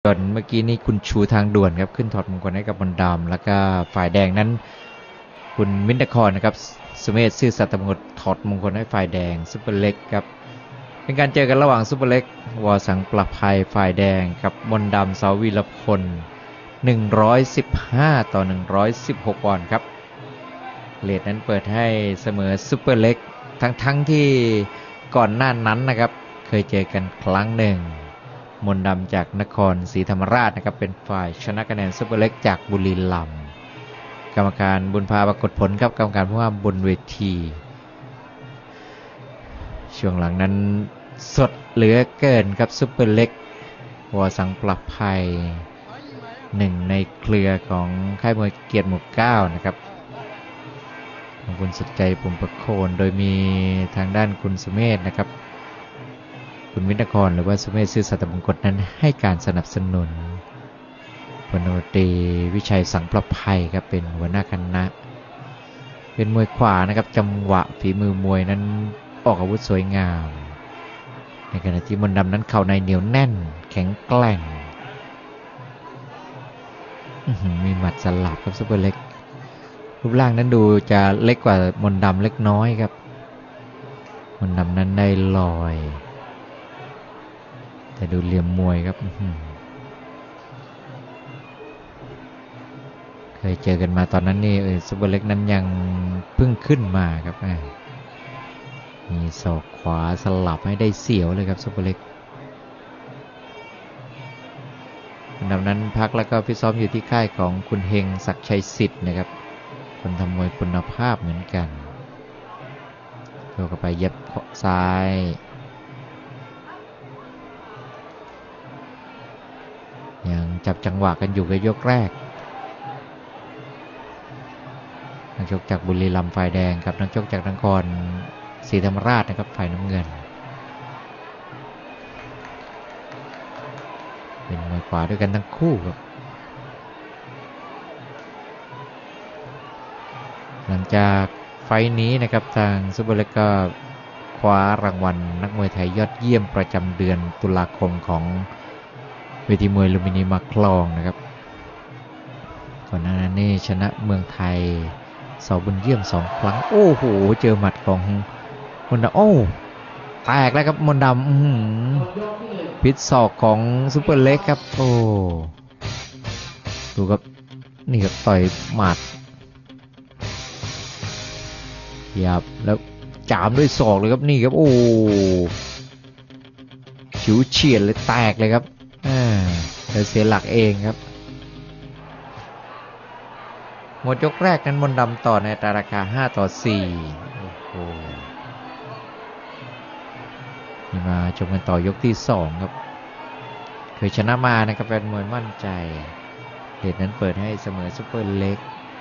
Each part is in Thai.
ส่วนเมื่อกี้นี้คุณชูทางด่วนครับขึ้นถอดมงคลให้กับมนต์ดำแล้วก็ฝ่ายแดงนั้นคุณมินทครนะครับสุเมธซื่อสัตย์มงคลถอดมงคลให้ฝ่ายแดงซุปเปอร์เล็กครับเป็นการเจอกันระหว่างซุปเปอร์เล็กวอสังประภัยฝ่ายแดงกับมนต์ดำเสาวีรพล115ต่อ116ปอนด์ครับเรทนั้นเปิดให้เสมอซุปเปอร์เล็กทั้งที่ก่อนหน้านั้นนะครับเคยเจอกันครั้งหนึ่งมนต์ดำจากนครศรีธรรมราชนะครับเป็นฝ่ายชนะคะแนนซุปเปอร์เล็กจากบุรีรัมย์กรรมการบุญพาปรากฏผลครับกรรมการผู้ว่าบนเวทีช่วงหลังนั้นสดเหลือเกินครับซุปเปอร์เล็กวอสังประภัยหนึ่งในเครือของค่ายมวยเกียรติหมู่9นะครับของคุณสุดใจปุ่มประโคนโดยมีทางด้านคุณสุเมธนะครับคุณวินทครหรือว่าสุเมธซื่อสัตย์มงคลนั้นให้การสนับสนุนพลตรีวิชัยสังประภัยครับเป็นหัวหน้าคณะเป็นมวยขวานะครับจังหวะฝีมือมวยนั้นออกอาวุธสวยงามในขณะที่มนต์ดำนั้นเข่าในเหนียวแน่นแข็งแกร่งมีหมัดสลับครับซุปเปอร์เล็กรูปร่างนั้นดูจะเล็กกว่ามนต์ดำเล็กน้อยครับมนต์ดำนั้นได้ลอยแต่ดูเหลี่ยมมวยครับเคยเจอกันมาตอนนั้นนี่ซุปเปอร์เล็กนั้นยังเพิ่งขึ้นมาครับมีศอกขวาสลับให้ได้เสียวเลยครับซุปเปอร์เล็กมนต์ดำนั้นพักแล้วก็ฟิตซ้อมอยู่ที่ค่ายของคุณเฮงศักดิ์ชัยสิทธิ์นะครับคนทำมวยคุณภาพเหมือนกันโยกไปเย็บซ้ายยังจับจังหวะกันอยู่ในยกแรกนักชกจากบุรีรัมย์ฝ่ายแดงกับนักชกจากนครศรีธรรมราชนะครับฝ่ายน้ำเงินเป็นมวยขวาด้วยกันทั้งคู่ครับหลังจากไฟนี้นะครับทางซุปเปอร์เล็กก็คว้ารางวัลนักมวยไทยยอดเยี่ยมประจำเดือนตุลาคมของเวทีมวยลุมพินีมาคลองนะครับก่อนหน้านั้นนี่ชนะเมืองไทยสบุญเยี่ยม2 ครั้งโอ้โหเจอหมัดของมนต์ดำโอ้แตกแล้วครับมนต์ดำพิษศอกของซุปเปอร์เล็กครับโอ้ดูครับนี่ครับต่อยหมัดยับแล้วจามด้วยศอกเลยครับนี่ครับโอ้ฉิวเฉียดเลยแตกเลยครับแต่เสียหลักเองครับหมดยกแรกนั้นมนต์ดำต่อในราคา5ต่อ4โอ้โหนี่มาชมกันต่อยกที่2ครับเคยชนะมานะครับเป็นมวยมั่นใจเดชนั้นเปิดให้เสมอซุปเปอร์เล็ก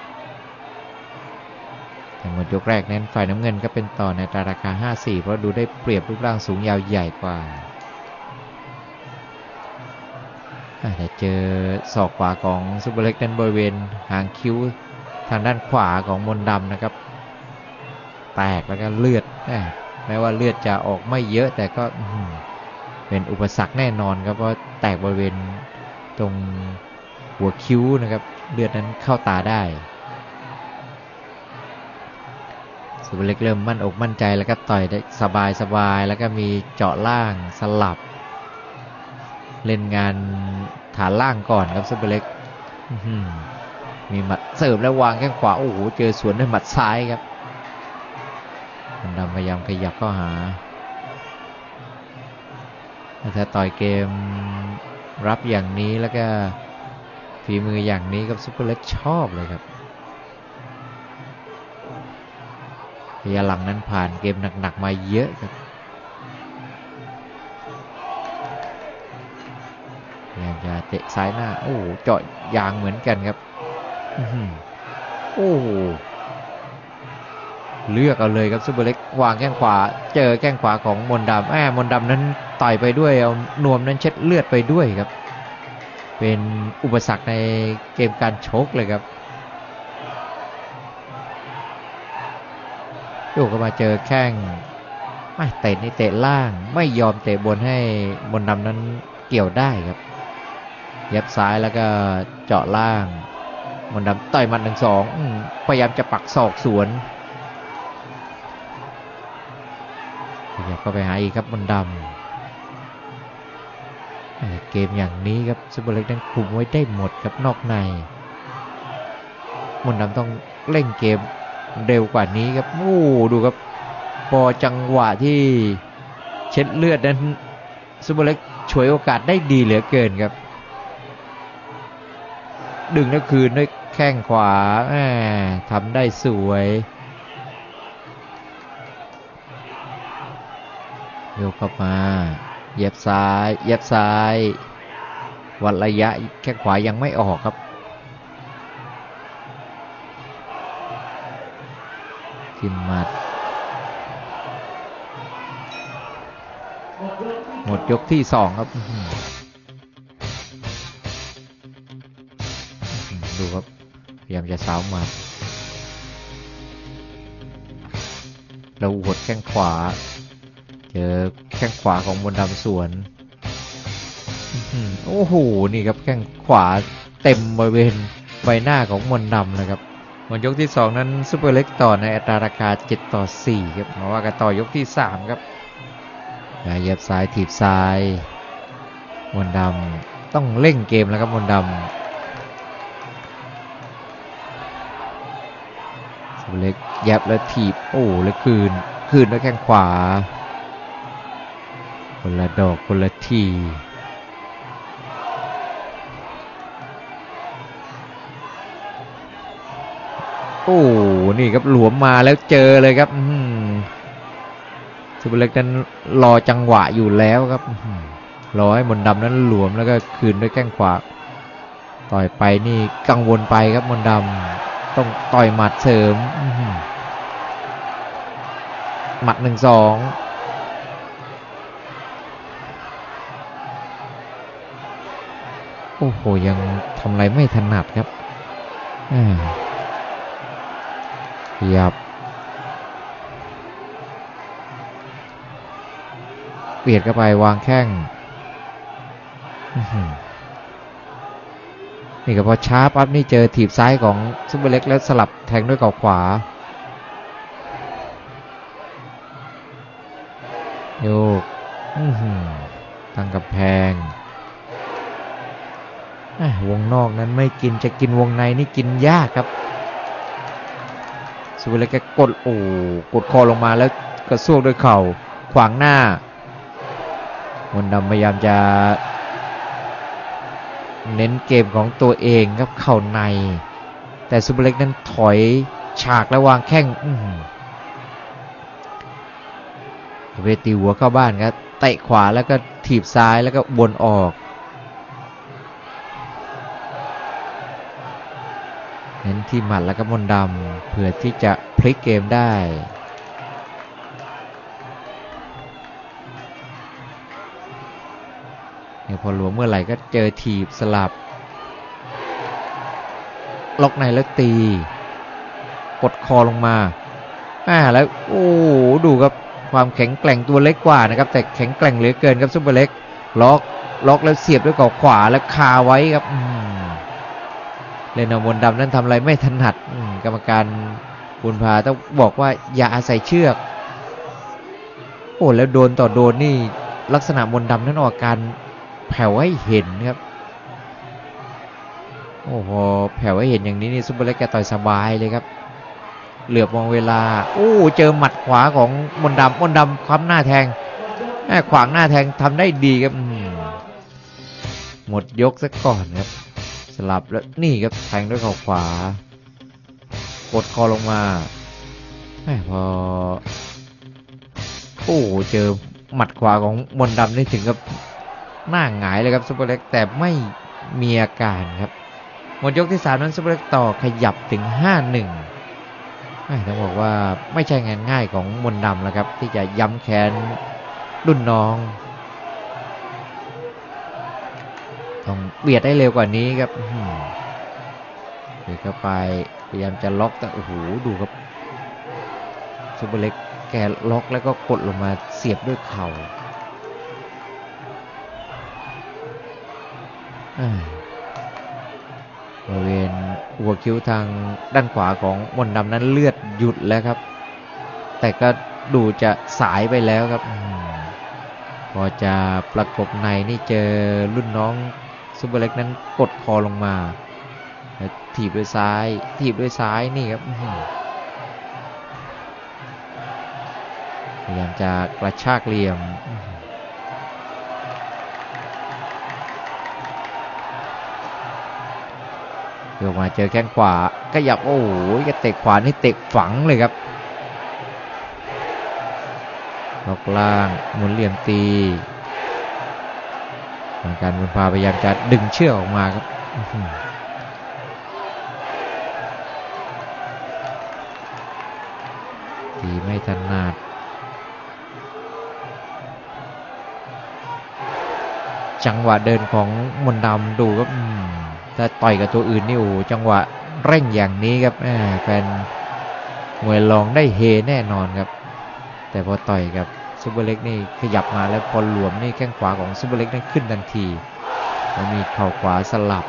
แต่หมดยกแรกนั้นฝ่ายน้ำเงินก็เป็นต่อในราคา5-4เพราะดูได้เปรียบรูปร่างสูงยาวใหญ่กว่าแต่เจอศอกขวาของซุปเปอร์เล็กนั้นบริเวณหางคิ้วทางด้านขวาของมนต์ดำนะครับแตกแล้วก็เลือดแม้ว่าเลือดจะออกไม่เยอะแต่ก็เป็นอุปสรรคแน่นอนครับเพราะแตกบริเวณตรงหัวคิ้วนะครับเลือดนั้นเข้าตาได้ซุปเปอร์เล็กเริ่มมั่นอกมั่นใจแล้วก็ต่อยได้สบายแล้วก็มีเจาะล่างสลับเล่นงานฐานล่างก่อนครับซุปเปอร์เล็กมีหมัดเสิร์ฟแล้ววางแข้งขวาโอ้โหเจอสวนด้วยหมัดซ้ายครับมนต์ดำพยายามขยับเข้าหาถ้าต่อยเกมรับอย่างนี้แล้วก็ฝีมืออย่างนี้กับซุปเปอร์เล็กชอบเลยครับระยะหลังนั้นผ่านเกมหนักๆมาเยอะครับพยายามจะเตะซ้ายหน้าโอ้เจาะยางเหมือนกันครับโอ้เลือกเอาเลยครับซุปเปอร์เล็กวางแข้งขวาเจอแข้งขวาของมนต์ดำมนต์ดำนั้นต่อยไปด้วยเอานวมนั้นเช็ดเลือดไปด้วยครับเป็นอุปสรรคในเกมการชกเลยครับโยกเข้ามาเจอแข้งเตะนี่เตะล่างไม่ยอมเตะบนให้มนต์ดำนั้นเกี่ยวได้ครับเย็บซ้ายแล้วก็เจาะล่างมนต์ดำต่อยหมัด1-2พยายามจะปักศอกสวนอยากก็ไปหาอีกครับมนต์ดำเกมอย่างนี้ครับซุปเปอร์เล็กนั้นคุมไว้ได้หมดครับนอกในมนต์ดำต้องเร่งเกมเร็วกว่านี้ครับโอ้ดูครับพอจังหวะที่เช็ดเลือดนั้นซุปเปอร์เล็กฉวยโอกาสได้ดีเหลือเกินครับดึงแล้วคืนด้วยแข้งขวาทำได้สวยยกเข้ามาเย็บซ้ายวัดระยะแข้งขวายังไม่ออกครับกินหมัดหมดยกที่2ครับดูครับพยายามจะสาวหมัดแล้วหัวแข้งขวาเจอแข้งขวาของมนต์ดำสวนโอ้โหนี่ครับแข้งขวาเต็มบริเวณใบหน้าของมนต์ดำเลยครับหมดยกที่2นั้นซุปเปอร์เล็กต่อในอัตราราคา7-4ครับมาว่ากันต่อยกที่3ครับเหยียบซ้ายถีบซ้ายมนต์ดำต้องเร่งเกมแล้วครับมนต์ดำซุปเปอร์เล็กยับแล้วถีบโอ้แล้วคืนด้วยแข้งขวาคนละดอกคนละทีโอ้นี่ครับหลวมมาแล้วเจอเลยครับซุปเปอร์เล็กนั้นรอจังหวะอยู่แล้วครับรอให้มนต์ดำนั้นหลวมแล้วก็คืนด้วยแข้งขวาต่อยไปนี่กังวลไปครับมนต์ดำต้องต่อยหมัดเสริมหมัด1-2โอ้โหยังทำอะไรไม่ถนัดครับยับเบียดเข้าไปวางแข้งนี่ก็พอช้าปั๊บนี่เจอถีบซ้ายของซุปเปอร์เล็กแล้วสลับแทงด้วยเข่าขวาโยกตั้งกำแพงวงนอกนั้นไม่กินจะกินวงในนี่กินยากครับซุปเปอร์เล็กแกกดคอลงมาแล้วกระซวกด้วยเข่าขวางหน้ามนต์ดำพยายามจะเน้นเกมของตัวเองครับเข่าในแต่ซุปเปอร์เล็กนั้นถอยฉากและวางแข้งเวทีหัวเข้าบ้านครับเตะขวาแล้วก็ถีบซ้ายแล้วก็บนออกเน้นที่หมัดแล้วก็มนต์ดำเพื่อที่จะพลิกเกมได้พอหลวมเมื่อไหร่ก็เจอถีบสลับล็อกในแล้วตีกดคอลงมาแล้วดูครับความแข็งแกร่งตัวเล็กกว่านะครับแต่แข็งแกร่งเหลือเกินครับซุปเปอร์เล็กล็อกแล้วเสียบด้วยเข่าขวาแล้วคาไว้ครับเล่นเอามนต์ดำนั้นทำอะไรไม่ถนัดกรรมการบุญพาต้องบอกว่าอย่าอาศัยเชือกแล้วโดนต่อโดนนี่ลักษณะมนต์ดำนั้นออกอาการแผ่วให้เห็นครับพอแผ่วให้เห็นอย่างนี้นี่ซุปเปอร์เล็กแกต่อยสบายเลยครับเหลือบมองเวลาเจอหมัดขวาของมนต์ดำคว้ำหน้าแทงขวางหน้าแทงทำได้ดีครับหมดยกซะก่อนครับสลับแล้วนี่ครับแทงด้วยเข่าขวากดคอลงมาพอเจอหมัดขวาของมนต์ดำนี่ถึงกับหน้าหงายเลยครับซุปเปอร์เล็กแต่ไม่มีอาการครับหมดยกที่3นั้นซุปเปอร์เล็กต่อขยับถึง 5-1 ต้องบอกว่าไม่ใช่งานง่ายของมนต์ดำแล้วครับที่จะย้ำแค้นรุ่นน้องต้องเบียดได้เร็วกว่านี้ครับเบียดเข้าไปพยายามจะล็อกแต่ดูครับซุปเปอร์เล็กแกล็อกแล้วก็กดลงมาเสียบด้วยเข่าบริเวณหัวคิ้วทางด้านขวาของมนต์ดำนั้นเลือดหยุดแล้วครับแต่ก็ดูจะสายไปแล้วครับพอจะประกบในนี่เจอรุ่นน้องซุปเปอร์เล็กนั้นกดคอลงมาถีบด้วยซ้ายนี่ครับพยายามจะกระชากเหลี่ยมโยกมาเจอแข้งขวาขยับโอ้โหกระเตะขวานี่เตะฝังเลยครับล็อกล่างหมุนเหลี่ยมตีทางการบุญพาพยายามจะดึงเชือกออกมาครับตีไม่ถนัดจังหวะเดินของมนต์ดำดูครับถ้าต่อยกับตัวอื่นนี่โอ้จังหวะเร่งอย่างนี้ครับแฟนมวยลองได้เฮแน่นอนครับแต่พอต่อยกับซุปเปอร์เล็กนี่ขยับมาแล้วพอหลวมนี่แข้งขวาของซุปเปอร์เล็กนั่นขึ้นทันทีแล้วมีเข่าขวาสลับ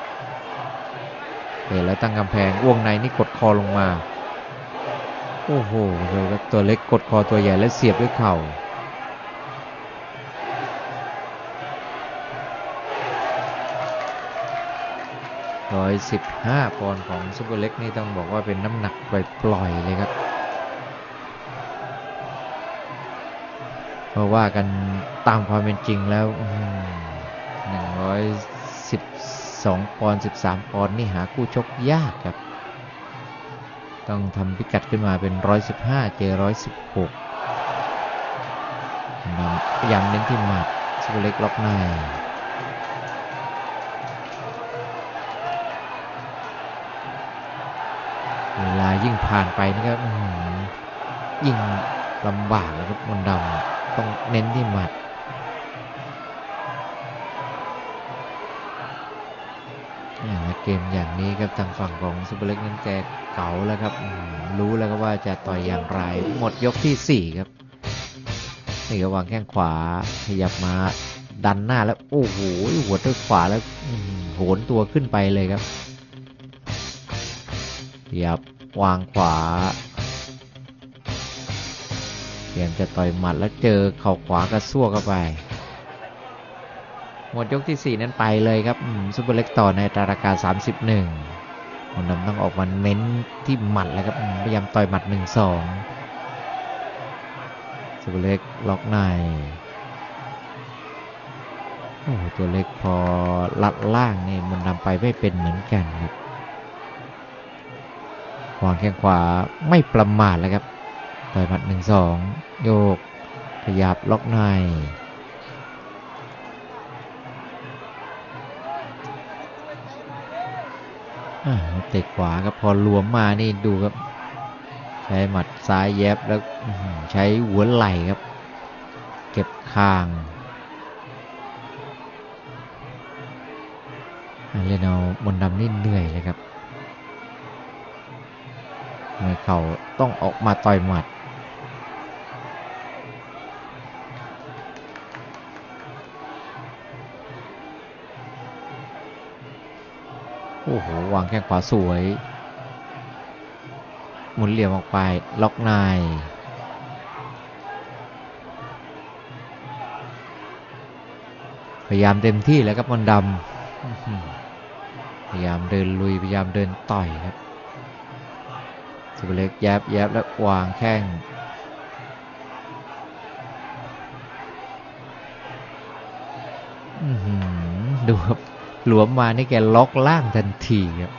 แล้วตั้งกำแพงวงในนี่กดคอลงมาโอ้โหตัวเล็กกดคอตัวใหญ่แล้วเสียบด้วยเข่า115 ปอนด์ของซุปเปอร์เล็กนี่ต้องบอกว่าเป็นน้ำหนักปล่อยๆเลยครับเพราะว่ากันตามความเป็นจริงแล้ว112 ปอนด์13 ปอนด์นี่หาคู่ชกยากครับต้องทำพิกัดขึ้นมาเป็น115เจอ116พยายามเน้นที่หมัดซุปเปอร์เล็กล็อกในเวลายิ่งผ่านไปนี่ครับยิ่งลำบากเลยครับมนต์ดำต้องเน้นที่หมัดเกมอย่างนี้ครับทางฝั่งของซุปเปอร์เล็กนั้นแกเก๋าแล้วครับรู้แล้วก็ว่าจะต่อยอย่างไรหมดยกที่4ครับนี่ก็วางแข้งขวาขยับมาดันหน้าแล้วโอ้โหหัวด้วยขวาแล้วโหนตัวขึ้นไปเลยครับขยับวางขวาเตรียมจะต่อยหมัดแล้วเจอเข่าขวากระซวกเข้าไปหมดยกที่4นั้นไปเลยครับซุปเปอร์เล็กต่อในราคา31คนนำต้องออกมาเน้นที่หมัดแล้วครับพยายามต่อยหมัด 1-2ซุปเปอร์เล็กล็อกในโอ้ตัวเล็กพอลัดล่างนี่มันนำไปไม่เป็นเหมือนกันครับวางแข้งขวาไม่ประมาทแล้วครับต่อยหมัด 1-2โยกขยับล็อกในเตะขวาครับพอรวมมานี่ดูครับใช้หมัดซ้ายแยบแล้วใช้หัวไหล่ครับเก็บคางเล่นเอามนต์ดำนี่เหนื่อยเลยครับมวยเข่าต้องออกมาต่อยหมัดโอ้โหวางแข้งขวาสวยหมุนเหลี่ยมออกไปล็อกในพยายามเต็มที่แล้วครับมนต์ดำพยายามเดินลุยพยายามเดินต่อยครับซุปเปอร์เล็กแยบแล้ววางแข้งดูครับหลวมมานี่แกล็อกล่างทันทีครับ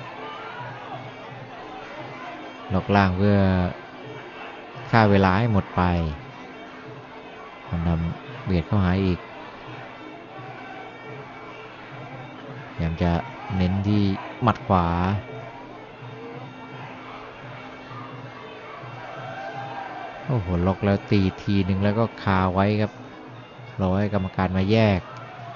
ล็อกล่างเพื่อฆ่าเวลาให้หมดไปมันนำเบียดเข้าหาอีกพยายามจะเน้นที่หมัดขวาโอ้โหล็อกแล้วตีทีหนึ่งแล้วก็คาไว้ครับรอให้กรรมการมาแยก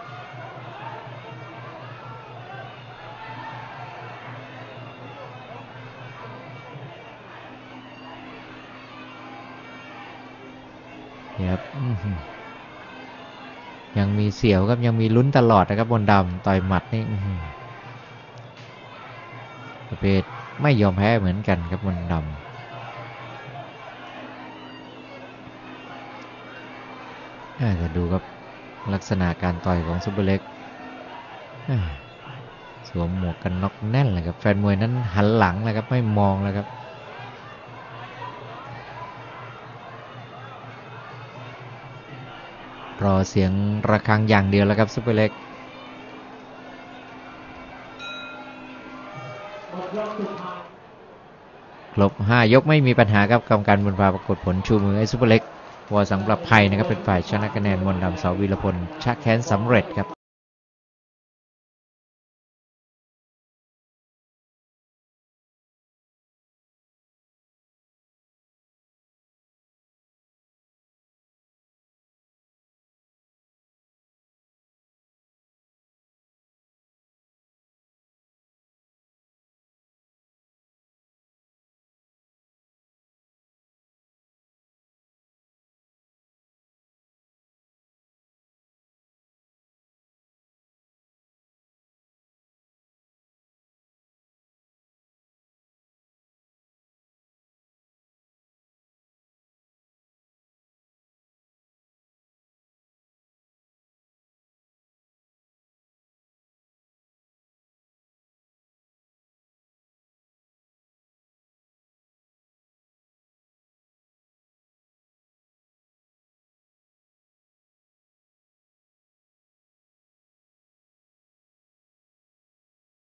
ครับยังมีเสียวครับยังมีลุ้นตลอดนะครับมนต์ดำต่อยหมัดนี่ประเภทไม่ยอมแพ้เหมือนกันครับมนต์ดำจะดูครับลักษณะการต่อยของซุปเปอร์เล็กสวมหมวกกันน็อกแน่นเลยครับแฟนมวยนั้นหันหลังเลยครับไม่มองแล้วครับรอเสียงระฆังอย่างเดียวแล้วครับซุปเปอร์เล็กครบ5 ยกไม่มีปัญหาครับกรรมการบุญพาปรากฏผลชูมือให้ซุปเปอร์เล็กวอสังประภัยนะครับเป็นฝ่ายชนะคะแนนมนต์ดำ ส.วีรพลชะแค้นสำเร็จครับ